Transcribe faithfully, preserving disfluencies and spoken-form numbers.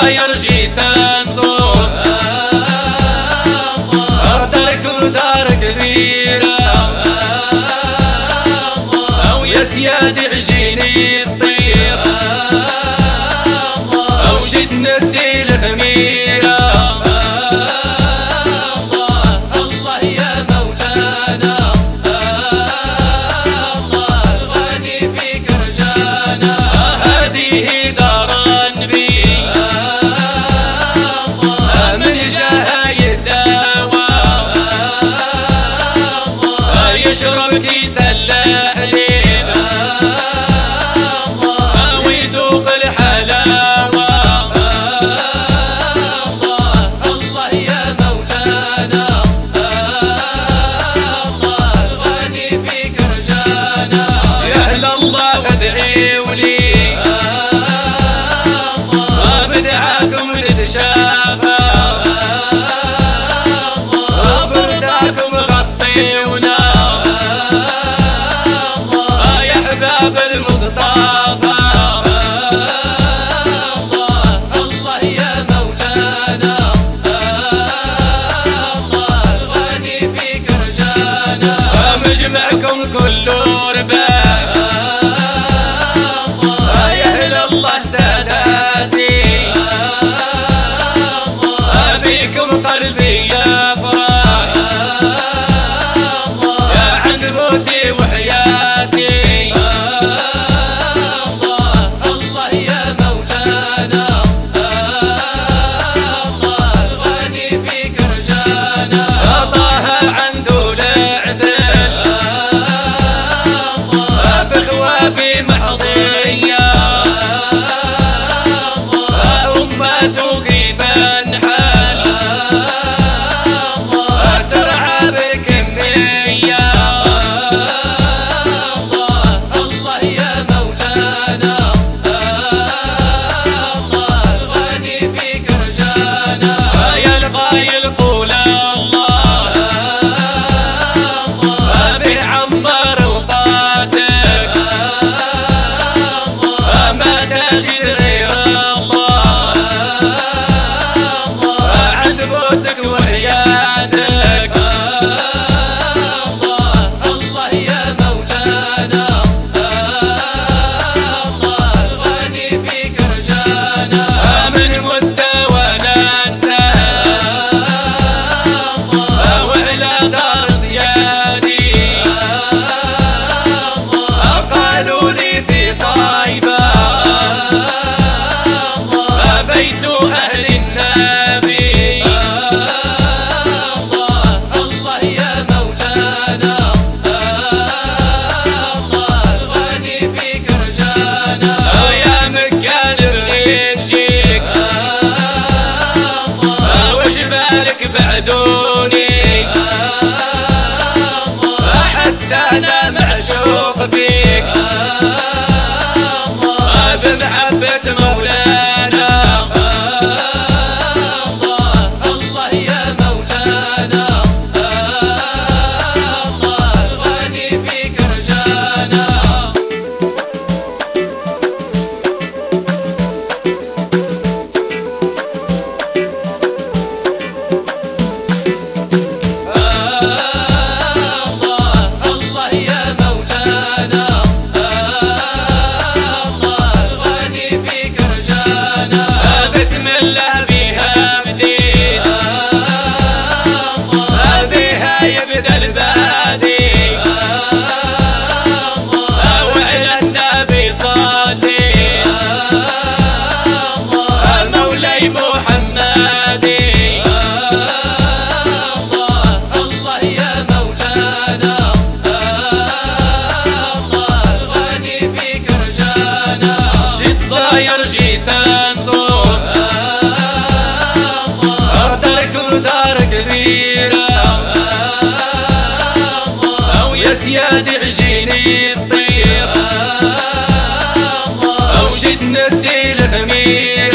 صاير جيت نزور دارك دار كبيرة أو يا سيادي عجيني فطير أو جدنا الديل خميرة الله يا مولانا الله الغني فيك رجانا هذه دار النبي من جاها يداوى يشرب كيس اللحليب ويذوق الحلاوة الله يا مولانا الله الغني فيك رجانا يا أهل الله ادعيوا لي بدعاكم نتشافى برداكم غطيونا يا حباب المصطفى الله يا مولانا الله الغني فيك رجانا مجمعكم كله رباح يا أهل الله ساداتي بيكم قلبي يفرح يا عنبوتي وحياتي الله يا مولانا الله الغني فيك رجانا طه عنده العسل بخوابي محضية أمته كيف انحل ترعى بالكمية الله يا مولانا الله الغني فيك رجانا يا القايل قول الله به عمر وقاتك ما تجد غير الله عنبوتك وحياتك الله يا مولانا الله الغني فيك رجانا من مدة ولا انسى وإلى دار زيادي قالوا لي في طيبة بيت أهل النبي الله يا مولانا الله الغني فيك رجانا يا مكان الرجيك وش بالك بعدوني حتى أنا معشوق فيك بمحبة مولانا الله يا مولانا الله الغني فيك رجانا الله يا مولانا الله الغني فيك رجانا بسم الله بها بديت بها يبدا البادي وعلى النبي صليت مولاي محمدي الله يا مولانا الله الغني فيك رجانا جيت صاير جيت نزور دارك دار كبيرة أو يا سيادي عجيني فطير أو جدنا الديل خميرة